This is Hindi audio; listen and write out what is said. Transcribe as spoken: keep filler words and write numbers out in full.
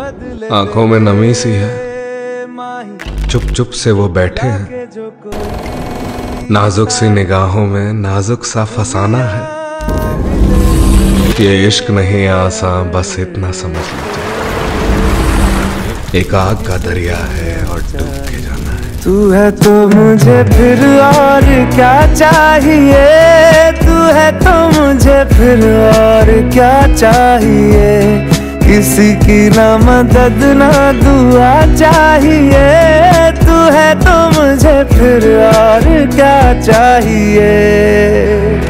आंखों में नमी सी है, चुप चुप से वो बैठे हैं। नाजुक सी निगाहों में नाजुक सा फसाना है। ये इश्क नहीं आसान, बस इतना समझ लीजिए, एक आग का दरिया है और डूब के जाना है। तू है तो मुझे फिर और क्या चाहिए, तू है तो मुझे फिर और क्या चाहिए। किसी की ना मदद ना दुआ चाहिए, तू है तो मुझे फिर और क्या चाहिए।